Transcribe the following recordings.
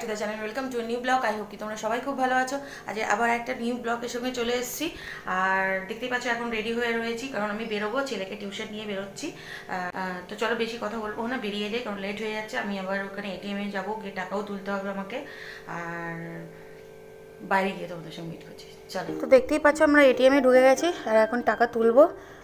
Two the channel, welcome to new blog. I hope কি তোমরা সবাই খুব ভালো আছো। আজ আবার একটা নিউ ব্লগের সঙ্গে চলে এসেছি। আর দেখতেই পাচ্ছ এখন রেডি হয়ে রয়েছি, কারণ আমি বেরোবো, ছেলেকে টিউশন নিয়ে বেরোচ্ছি। তো চলো বেশি কথা বলবো না, বেরিয়ে যাই, কারণ লেট হয়ে যাচ্ছে। আমি আবার ওখানে এটিএমে যাবো, গিয়ে টাকাও তুলতে হবে আমাকে, আর বাইরে গিয়ে তোমাদের সঙ্গে মিট করছি। চলো, তো দেখতেই পাচ্ছ আমরা এটিএমে ঢুকে গেছি, আর এখন টাকা তুলবো।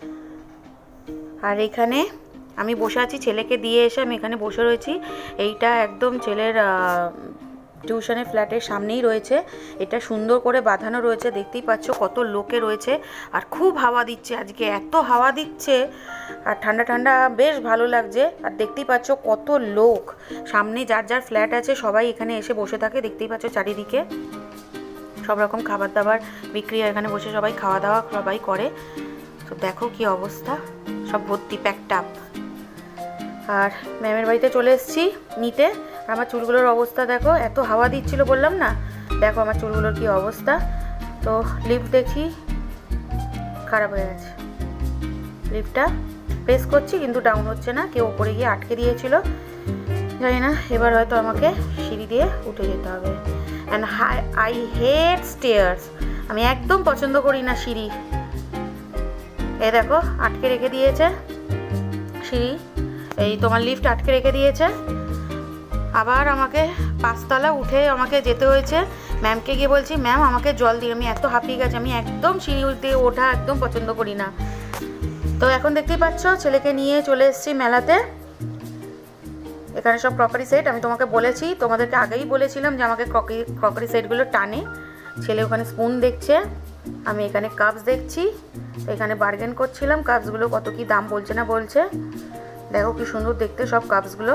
আর এখানে আমি বসে আছি, ছেলেকে দিয়ে এসে আমি এখানে বসে রয়েছি। এইটা একদম ছেলের টিউশনের ফ্ল্যাটের সামনেই রয়েছে। এটা সুন্দর করে বাঁধানো রয়েছে, দেখতেই পাচ্ছ কত লোকে রয়েছে। আর খুব হাওয়া দিচ্ছে আজকে, এত হাওয়া দিচ্ছে আর ঠান্ডা ঠান্ডা, বেশ ভালো লাগছে। আর দেখতেই পাচ্ছ কত লোক, সামনে যার যার ফ্ল্যাট আছে সবাই এখানে এসে বসে থাকে। দেখতেই পাচ্ছ চারিদিকে সব রকম খাবার দাবার বিক্রি হয়, এখানে বসে সবাই খাওয়া দাওয়া সবাই করে। তো দেখো কি অবস্থা, সব ভর্তি প্যাকটাপ। আর ম্যামের বাড়িতে চলে এসেছি নিতে। আমার চুলগুলোর অবস্থা দেখো, এত হাওয়া দিচ্ছিল বললাম না, দেখো আমার চুলগুলোর কি অবস্থা। তো লিফট দেখি খারাপ হয়ে গেছে, লিফটটা প্রেস করছি কিন্তু ডাউন হচ্ছে না, কেউ ওপরে গিয়ে আটকে দিয়েছিল, জানি না। এবার হয়তো আমাকে সিঁড়ি দিয়ে উঠে যেতে হবে। অ্যান্ড আই হেট স্টেয়ার্স, আমি একদম পছন্দ করি না সিঁড়ি। এ দেখো আটকে রেখে দিয়েছে সিঁড়ি, এই তোমার লিফট আটকে রেখে দিয়েছে। আবার আমাকে 5 তলা উঠে আমাকে যেতে হয়েছে। ম্যামকে গিয়ে বলছি, ম্যাম আমাকে জল দিই, আমি এত হাঁপিয়ে গেছি, আমি একদম সিঁড়ি দিয়ে ওঠা একদম পছন্দ করি না। তো এখন দেখতেই পাচ্ছ ছেলেকে নিয়ে চলে এসেছি মেলাতে। এখানে সব ক্রকারি সেট, আমি তোমাকে বলেছি, তোমাদেরকে আগেই বলেছিলাম যে আমাকে ক্রকারি সেটগুলো টানে। ছেলে ওখানে স্পুন দেখছে, আমি এখানে কাপস দেখছি। তো এখানে বার্গেন করছিলাম, কাপসগুলো কত কি দাম বলছে না বলছে। দেখো কি সুন্দর দেখতে সব কাপসগুলো।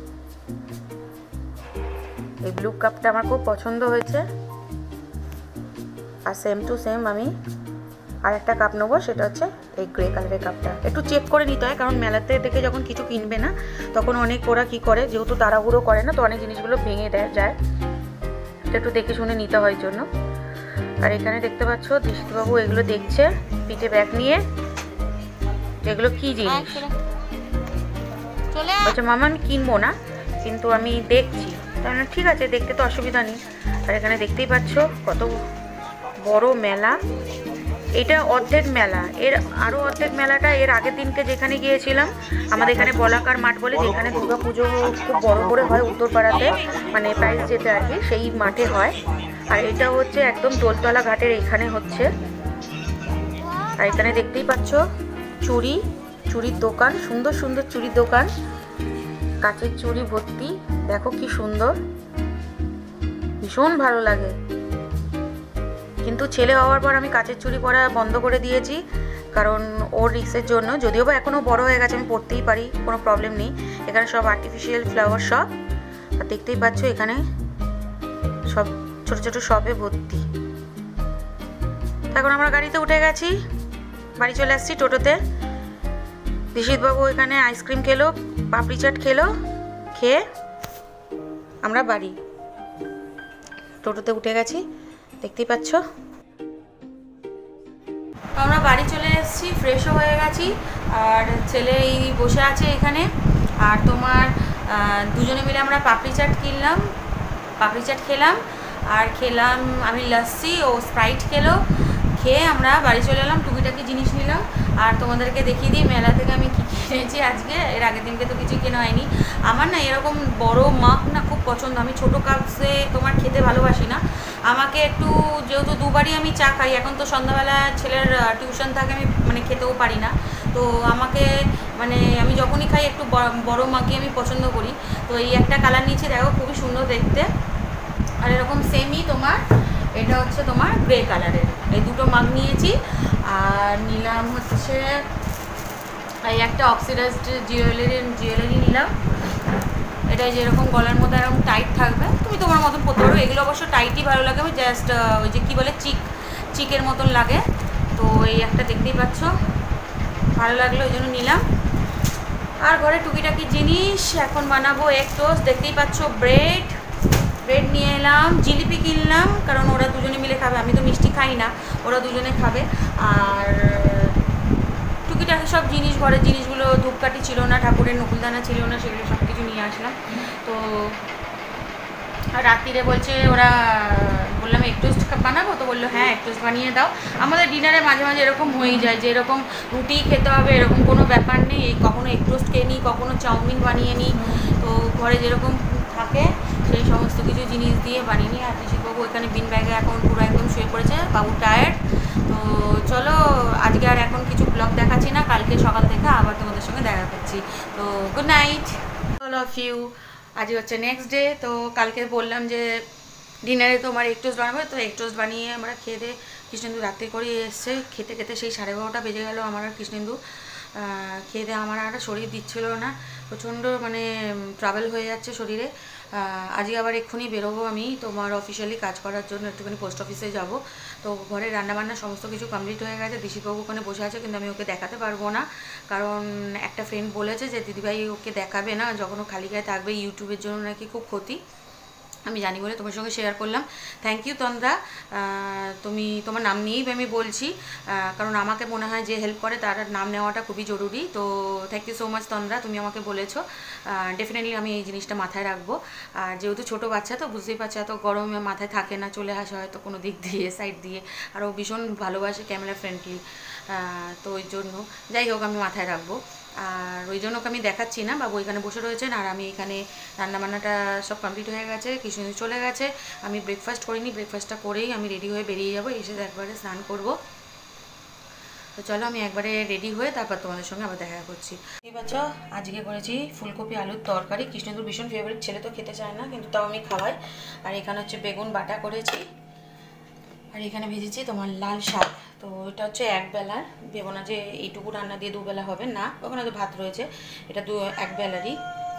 এই ব্লু কাপটা আমার খুব পছন্দ হয়েছে, আর সেম টু সেম আমি আর একটা কাপ নেবো, সেটা হচ্ছে এই গ্রে কালারের কাপটা। একটু চেক করে নিতে হয়, কারণ মেলাতে থেকে যখন কিছু কিনবে না তখন অনেক ওরা কী করে, যেহেতু তাড়াহুড়ো করে না, তো অনেক জিনিসগুলো ভেঙে যায়, এটা একটু দেখে শুনে নিতে হয় জন্য। আর এখানে দেখতে পাচ্ছ দৃষ্টিবাবু এগুলো দেখছে পিঠে ব্যাগ নিয়ে, এগুলো কী জিনিস। আচ্ছা মামা আমি কিনবো না, কিন্তু আমি দেখছি। তাহলে ঠিক আছে, দেখতে তো অসুবিধা নেই। আর এখানে দেখতেই পাচ্ছ কত বড় মেলা, এটা অর্ধেক মেলা, এর আরও অর্ধেক মেলাটা এর আগের দিনকে যেখানে গিয়েছিলাম, আমাদের এখানে বলাকার মাঠ বলে, যেখানে দুর্গা পুজো খুব বড় করে হয় উত্তরপাড়াতে, মানে প্রাইজ যেতে আর কি, সেই মাঠে হয়। আর এটা হচ্ছে একদম দোলতলা ঘাটের এখানে হচ্ছে। আর এখানে দেখতেই পাচ্ছ চুড়ির দোকান, সুন্দর সুন্দর চুড়ির দোকান, কাচের চুড়ি ভর্তি, দেখো কি সুন্দর, ভীষণ ভালো লাগে। কিন্তু ছেলে হওয়ার পর আমি কাচের চুড়ি পরা বন্ধ করে দিয়েছি, কারণ ওর রিক্সের জন্য। যদিও বা এখনও বড় হয়ে গেছে, আমি পরতেই পারি, কোনো প্রবলেম নেই। এখানে সব আর্টিফিশিয়াল ফ্লাওয়ার শপ, আর দেখতেই পাচ্ছ এখানে সব ছোট ছোট শপে ভর্তি। এখন আমরা গাড়িতে উঠে গেছি, বাড়ি চলে আসছি টোটোতে। দিশিতবাবু এখানে আইসক্রিম খেলো, পাপড়ি চাট খেলো, খেয়ে আমরা বাড়ি টোটোতে উঠে গেছি, দেখতেই পাচ্ছ। আমরা বাড়ি চলে এসেছি, ফ্রেশও হয়ে গেছি, আর ছেলে এই বসে আছে এখানে। আর তোমার দুজনে মিলে আমরা পাপড়ি চাট খেলাম, আর খেলাম আমি লস্যি, ও স্প্রাইট খেলো। খেয়ে আমরা বাড়ি চলে এলাম, টুকিটাকি জিনিস নিলাম। আর তোমাদেরকে দেখিয়ে দিই মেলা থেকে আমি কী কিনেছি আজকে। এর আগের দিনকে তো কিছু কেনা হয়নি। আমার না এরকম বড় মাগ না খুব পছন্দ, আমি ছোটো কাপসে তোমার খেতে ভালোবাসি না। আমাকে একটু, যেহেতু দুবারই আমি চা খাই, এখন তো সন্ধ্যাবেলা ছেলের টিউশন থাকে, আমি মানে খেতেও পারি না, তো আমাকে মানে আমি যখনই খাই একটু বড় মাগই আমি পছন্দ করি। তো এই একটা কালার নিয়েছি, দেখো খুবই সুন্দর দেখতে। আর এরকম সেমই তোমার, এটা হচ্ছে তোমার গ্রে কালারের, এই দুটো মাগ নিয়েছি। আর নিলাম হচ্ছে এই একটা অক্সিডাইজড জুয়েলারি নিলাম। এটা যেরকম গলার মধ্যে এরকম টাইট থাকবে, তুমি তোমার মতন পরতে পারো। এগুলো অবশ্য টাইটই ভালো লাগে, আমি জাস্ট ওই যে কী বলে চিকের মতন লাগে। তো এই একটা দেখতেই পাচ্ছ, ভালো লাগলো, ওই জন্য নিলাম। আর ঘরে টুকিটাকি জিনিস, এখন বানাবো এগ টোস্ট, দেখতেই পাচ্ছ ব্রেড নিয়ে এলাম, জিলিপি কিনলাম, কারণ ওরা দুজনে মিলে খাবে, আমি তো মিষ্টি খাই না, ওরা দুজনে খাবে। আর টুকিটাকি সব জিনিস, ঘরের জিনিসগুলো, ধূপকাঠি ছিল না, ঠাকুরের নকুলদানা ছিল না, সেগুলো সব কিছু নিয়ে আসলাম। তো আর রাত্রিরে বলছে ওরা, বললাম এগ টোস্ট বানাবো, তো বললো হ্যাঁ এগ টোস্ট বানিয়ে দাও। আমাদের ডিনারে মাঝে মাঝে এরকম হয়েই যায় যে এরকম রুটি খেতে হবে এরকম কোনো ব্যাপার নেই, কখনো এগ টোস্ট খেয়ে নিই, কখনো চাউমিন বানিয়ে নিই, তো ঘরে যেরকম থাকে সেই সমস্ত কিছু জিনিস দিয়ে বানিয়ে নিই। আর পিসিবাবু এখানে বিন ব্যাগে এখন পুরো একদম শুয়ে পড়েছে, বাবু টায়ার্ড। তো চলো আজকে আর এখন কিছু ব্লগ দেখাচ্ছি না, কালকে সকাল থেকে আবার তোমাদের সঙ্গে দেখা করছি। তো good night all of you. আজকে হচ্ছে নেক্সট ডে। তো কালকে বললাম যে ডিনারে তোমার এগ টোস্ট বানাবো, তো এগ টোস্ট বানিয়ে আমরা খেয়ে দিয়ে কৃষ্ণেন্দু রাত্রে করে এসছে, খেতে খেতে সেই 12:30 বেজে গেল আমার আর কৃষ্ণেন্দু। খেয়ে দিয়ে আমার আর শরীর দিচ্ছিল না, প্রচণ্ড মানে ট্রাভেল হয়ে যাচ্ছে শরীরে। আজকে আবার এক্ষুনি বেরোবো আমি তোমার অফিসিয়ালি কাজ করার জন্য, একটুখানি পোস্ট অফিসে যাব। তো ঘরে রান্নাবান্না সমস্ত কিছু কমপ্লিট হয়ে গেছে, দিশিবাবু ওখানে বসে আছে, কিন্তু আমি ওকে দেখাতে পারবো না, কারণ একটা ফ্রেন্ড বলেছে যে দিদিভাই ওকে দেখাবে না, যখন ও খালি গায়ে থাকবে ইউটিউবের জন্য নাকি খুব ক্ষতি। আমি জানি বলে তোমার সঙ্গে শেয়ার করলাম। থ্যাংক ইউ তন্দ্রা, তুমি তোমার নাম নিয়েই আমি বলছি, কারণ আমাকে মনে হয় যে হেল্প করে তার নাম নেওয়াটা খুবই জরুরি। তো thank you so much Tandra, তুমি আমাকে বলেছো, ডেফিনেটলি আমি এই জিনিসটা মাথায় রাখবো। আর যেহেতু ছোটো বাচ্চা তো বুঝতেই পারছো, এত গরমে মাথায় থাকে না, চলে আসা হয়তো কোনো দিক দিয়ে সাইড দিয়ে, আর ও ভীষণ ভালোবাসে ক্যামেরা ফ্রেন্ডলি, তো ওই জন্য যাই হোক আমি মাথায় রাখবো। আর ওই জন্য ওকে আমি দেখাচ্ছি না, বাবু এখানে বসে রয়েছেন আর আমি এখানে রান্নাবান্নাটা সব কমপ্লিট হয়ে গেছে, কিছু চলে গেছে। আমি ব্রেকফাস্ট করিনি, ব্রেকফাস্টটা করেই আমি রেডি হয়ে বেরিয়ে যাবো, এসে একবারে স্নান করব। তো চলো আমি একবারে রেডি হয়ে তারপর তোমাদের সঙ্গে আবার দেখা করছি। ঠিক আছে, আজকে করেছি ফুলকপি আলুর তরকারি, কৃষ্ণেন্দুর ভীষণ ফেভারিট, ছেলে তো খেতে চায় না কিন্তু তাও আমি খাওয়াই। আর এখানে হচ্ছে বেগুন বাটা করেছি, আর এখানে ভেজেছি তোমার লাল শাক। তো এটা হচ্ছে একবেলার, ভেবো না যে এইটুকু রান্না দিয়ে দুবেলা হবে না, ওখানে তো ভাত রয়েছে, এটা একবেলারই,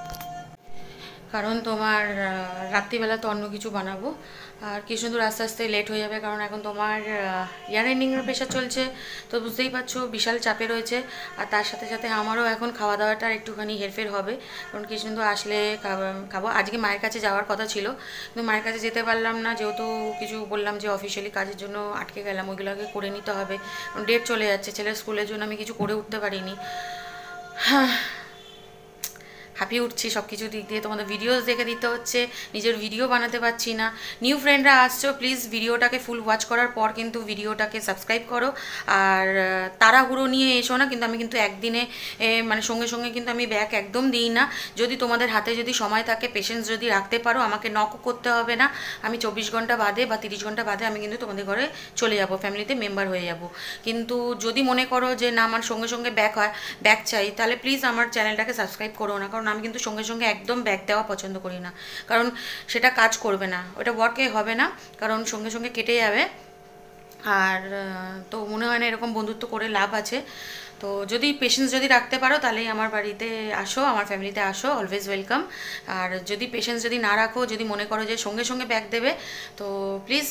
কারণ তোমার রাত্রিবেলা তো অন্য কিছু বানাবো। আর কৃষ্ণদূর আস্তে আস্তে লেট হয়ে যাবে, কারণ এখন তোমার ইয়ার এন্ডিংয়ের প্রেশার চলছে, তো বুঝতেই পারছো বিশাল চাপে রয়েছে। আর তার সাথে সাথে আমারও এখন খাওয়া দাওয়াটা একটুখানি হেরফের হবে, কারণ কৃষ্ণদূর আসলে খাবো। আজকে মায়ের কাছে যাওয়ার কথা ছিল, কিন্তু মায়ের কাছে যেতে পারলাম না, যেহেতু কিছু বললাম যে অফিসিয়ালি কাজের জন্য আটকে গেলাম, ওইগুলোকে করে নিতে হবে, কারণ ডেট চলে যাচ্ছে, ছেলের স্কুলের জন্য আমি কিছু করে উঠতে পারিনি। হ্যাঁ, হাঁপিয়ে উঠছি সব কিছু দিক দিয়ে, তোমাদের ভিডিওস দেখে দিতে হচ্ছে, নিজের ভিডিও বানাতে পারছি না। নিউ ফ্রেন্ডরা আসছো, প্লিজ ভিডিওটাকে ফুল ওয়াচ করার পর কিন্তু ভিডিওটাকে সাবস্ক্রাইব করো, আর তাড়াহুড়ো নিয়ে এসো না, কিন্তু আমি কিন্তু একদিনে মানে সঙ্গে সঙ্গে কিন্তু আমি ব্যাক একদম দিই না। যদি তোমাদের হাতে যদি সময় থাকে, পেশেন্স যদি রাখতে পারো, আমাকে নকও করতে হবে না, আমি 24 ঘন্টা বাদে বা 30 ঘন্টা বাদে আমি কিন্তু তোমাদের ঘরে চলে যাব, ফ্যামিলিতে মেম্বার হয়ে যাব। কিন্তু যদি মনে করো যে না আমার সঙ্গে সঙ্গে ব্যাক চাই, তাহলে প্লিজ আমার চ্যানেলটাকে সাবস্ক্রাইব করো না, কারণ আমি কিন্তু সঙ্গে সঙ্গে একদম ব্যাক দেওয়া পছন্দ করি না, কারণ সেটা কাজ করবে না, ওটা ওয়ার্কে হবে না, কারণ সঙ্গে সঙ্গে কেটে যাবে। আর তো মনে হয় না এরকম বন্ধুত্ব করে লাভ আছে। তো যদি পেশেন্স যদি রাখতে পারো তাহলেই আমার বাড়িতে আসো, আমার ফ্যামিলিতে আসো, অলওয়েজ ওয়েলকাম। আর যদি পেশেন্স যদি না রাখো, যদি মনে করো যে সঙ্গে সঙ্গে ব্যাক দেবে, তো প্লিজ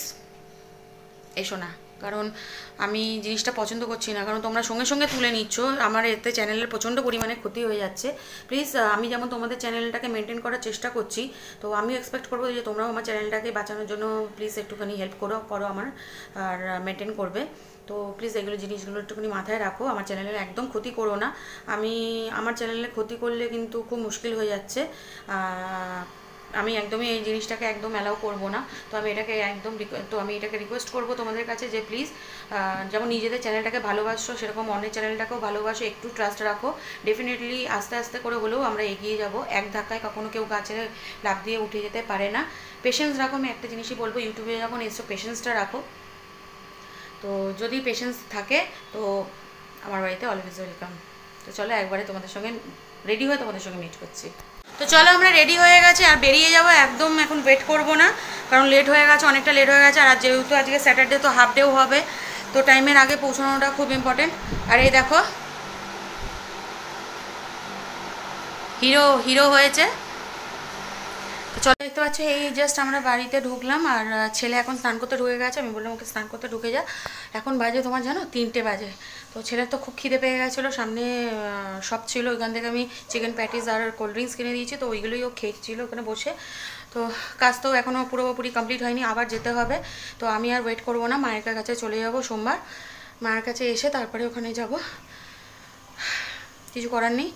এসো না, কারণ আমি জিনিসটা পছন্দ করছি না, কারণ তোমরা সঙ্গে সঙ্গে তুলে নিচ্ছ, আমার এতে চ্যানেলের প্রচণ্ড পরিমাণে ক্ষতি হয়ে যাচ্ছে। প্লিজ, আমি যেমন তোমাদের চ্যানেলটাকে মেনটেন করার চেষ্টা করছি, তো আমিও এক্সপেক্ট করবো যে তোমরাও আমার চ্যানেলটাকে বাঁচানোর জন্য প্লিজ একটুখানি হেল্প করো আমার, আর মেনটেন করবে। তো প্লিজ এগুলো জিনিসগুলো একটুখানি মাথায় রাখো, আমার চ্যানেলের একদম ক্ষতি করো না। আমার চ্যানেলের ক্ষতি করলে কিন্তু খুব মুশকিল হয়ে যাচ্ছে, আমি একদমই এই জিনিসটাকে একদম অ্যালাউ করবো না। তো আমি এটাকে রিকোয়েস্ট করবো তোমাদের কাছে যে প্লিজ, যেমন নিজেদের চ্যানেলটাকে ভালোবাসো, সেরকম অন্যের চ্যানেলটাকেও ভালোবাসো, একটু ট্রাস্ট রাখো। ডেফিনেটলি আস্তে আস্তে করে হলেও আমরা এগিয়ে যাব, এক ধাক্কায় কখনো কেউ গাছে লাফ দিয়ে উঠে যেতে পারে না। পেশেন্স রাখো, আমি একটা জিনিসই বলবো, ইউটিউবে যখন এসছো পেশেন্সটা রাখো। তো যদি পেশেন্স থাকে তো আমার বাড়িতে অলওয়েজ ওয়েলকাম। তো চলো একবারে তোমাদের সঙ্গে রেডি হয়ে তোমাদের সঙ্গে মিট করছি। তো চলো আমরা রেডি হয়ে গেছি আর বেরিয়ে যাবো, একদম এখন ওয়েট করবো না, কারণ লেট হয়ে গেছে, অনেকটা লেট হয়ে গেছে। আর যেহেতু আজকে স্যাটারডে, তো হাফ ডেও হবে, তো টাইমের আগে পৌঁছানোটা খুব ইম্পর্টেন্ট। আর এই দেখো হিরো হয়েছে। তো চলো, দেখতে পাচ্ছ এই জাস্ট আমরা বাড়িতে ঢুকলাম, আর ছেলে এখন স্নান করতে ঢুকে গেছে, আমি বললাম ওকে স্নান করতে ঢুকে যা, এখন বাজে তোমার জানো 3টে বাজে। তো ছেলের তো খুব খিদে পেয়ে গেছিলো, সামনে সব ছিল, ওইখান থেকে আমি চিকেন প্যাটিস আর কোল্ড ড্রিঙ্কস কিনে দিয়েছি, তো ওইগুলোই ও খেয়েছিল ওখানে বসে। তো কাজ তো এখনও পুরোপুরি কমপ্লিট হয়নি, আবার যেতে হবে। তো আমি আর ওয়েট করবো না, মায়ের কাছে চলে যাব সোমবার, মায়ের কাছে এসে তারপরে ওখানে যাব, কিছু করার নেই।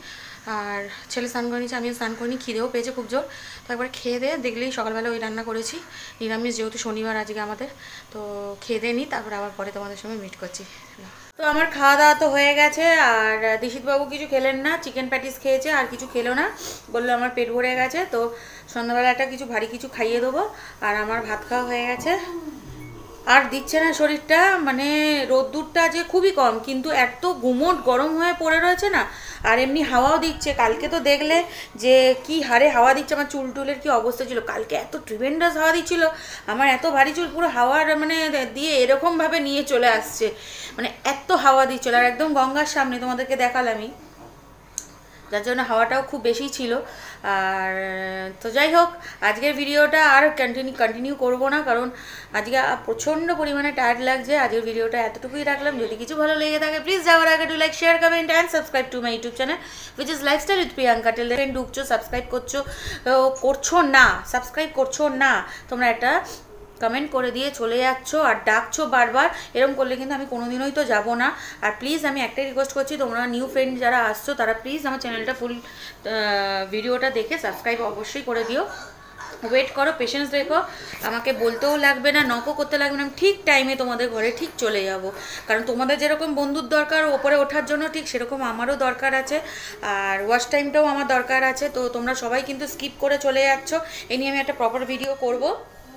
আর ছেলে স্নান করে নিচ্ছে, আমিও স্নান করিনি, খিদেও পেয়েছে খুব জোর। তো একবার খেয়ে দিয়ে দেখলেই সকালবেলা ওই রান্না করেছি নিরামিষ, যেহেতু শনিবার আজকে আমাদের। তো খেয়ে দিয়ে নিই, তারপর আবার পরে তোমাদের সঙ্গে মিট করছি। তো আমার খাওয়া দাওয়া তো হয়ে গেছে, আর দিশিতবাবু কিছু খেলেন না, চিকেন প্যাটিস খেয়েছে আর কিছু খেলো না, বললো আমার পেট ভরে গেছে। তো সন্ধ্যাবেলা একটা কিছু ভারী কিছু খাইয়ে দেবো। আর আমার ভাত খাওয়া হয়ে গেছে, আর দিচ্ছে না শরীরটা, মানে রোদ্দুরটা যে খুবই কম, কিন্তু এত গুমোট গরম হয়ে পড়ে রয়েছে না। আর এমনি হাওয়াও দিচ্ছে, কালকে তো দেখলে যে কি হারে হাওয়া দিচ্ছে, আমার চুল টুলের কি অবস্থা ছিল কালকে, এত ট্রিমেন্ডাস হাওয়া দিচ্ছিল, আমার এত ভারী চুল পুরো হাওয়ার মানে দিয়ে এরকমভাবে নিয়ে চলে আসছে, মানে এত হাওয়া দিচ্ছিল। আর একদম গঙ্গার সামনে তোমাদেরকে দেখালামই, যার জন্য হাওয়াটাও খুব বেশি ছিল। আর তো যাই হোক, আজকের ভিডিওটা আর কন্টিনিউ করবো না, কারণ আজকে প্রচণ্ড পরিমাণে টায়ার্ড লাগছে। আজকের ভিডিওটা এতটুকুই রাখলাম, যদি কিছু ভালো লেগে থাকে প্লিজ যাওয়ার আগে to like, share, comment and subscribe to my YouTube channel which is lifestyle with Priyanka. Tell ঢুকছো, সাবস্ক্রাইব করছো না, সাবস্ক্রাইব করছো না, তোমরা একটা কমেন্ট করে দিয়ে চলে যাচ্ছ আর ডাকছো বারবার, এরকম করলে কিন্তু আমি কোনোদিনই তো যাবো না। আর প্লিজ আমি একটাই রিকোয়েস্ট করছি, তোমরা নিউ ফ্রেন্ড যারা আসছো তারা প্লিজ আমার চ্যানেলটা ফুল ভিডিওটা দেখে সাবস্ক্রাইব অবশ্যই করে দিও। ওয়েট করো, পেশেন্স রেখো, আমাকে বলতেও লাগবে না, নকও করতে লাগবে না, আমি ঠিক টাইমে তোমাদের ঘরে ঠিক চলে যাব। কারণ তোমাদের যেরকম বন্ধুর দরকার ওপরে ওঠার জন্য, ঠিক সেরকম আমারও দরকার আছে, আর ওয়াচ টাইমটাও আমার দরকার আছে। তো তোমরা সবাই কিন্তু স্কিপ করে চলে যাচ্ছ, এই নিয়ে আমি একটা প্রপার ভিডিও করব।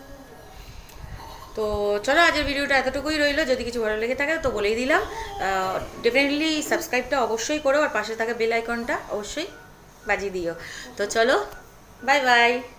তো চলো আজকের ভিডিওটা এতটুকুই রইলো, যদি কিছু ভালো লেগে থাকে তো বলেই দিলাম, ডেফিনেটলি সাবস্ক্রাইবটা অবশ্যই করো, আর পাশে থাকা বেল আইকনটা অবশ্যই বাজিয়ে দিও। তো চলো, বাই বাই।